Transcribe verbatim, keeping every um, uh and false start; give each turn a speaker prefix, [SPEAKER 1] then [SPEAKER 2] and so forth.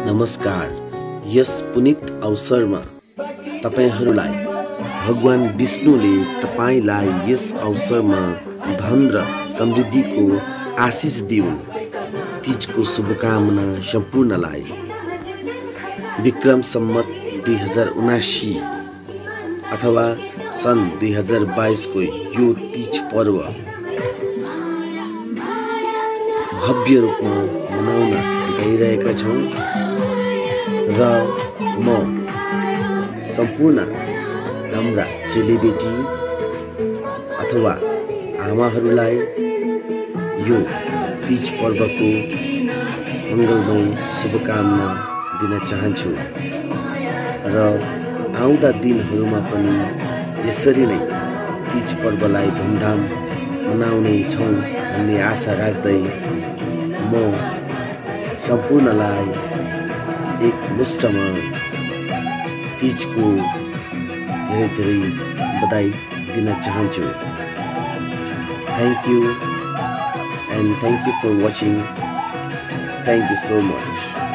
[SPEAKER 1] नमस्कार। यस पुनित अवसरमा तपाईहरूलाई भगवान विष्णुले तपाईलाई यस अवसरमा धन र समृद्धिको आशिष दिउन्। तीजको शुभकामना सम्पूर्णलाई। विक्रम सम्मत दुई हजार उनासी अथवा सन् दुई हजार बाइस को यो तीज पर्व भव्य रूपमा मनाउन गइरहेका छौं र म सम्पूर्ण हाम्रा चेलीबेटी अथवा आमाहरूलाई यो तीज पर्वको मङ्गलमय शुभकामना दिन चाहन्छु र आउँदा दिनहरूमा पनि यसरी नै तीज पर्वलाई धुमधाम मनाउने छौं भन्ने आशा राख्दै म सम्पूर्णलाई एक मुष्टमा तीजको धेरै धेरै बधाई दिन चाहन्छु। Thank you and thank you for watching. Thank you so much.